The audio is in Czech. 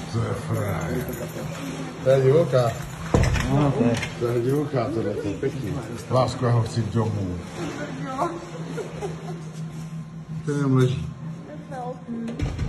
To je frajer. To je divoká. No, to je divoká, tohle, to je pěkný. Lásku, já ho chci domů. Ten jenom leží.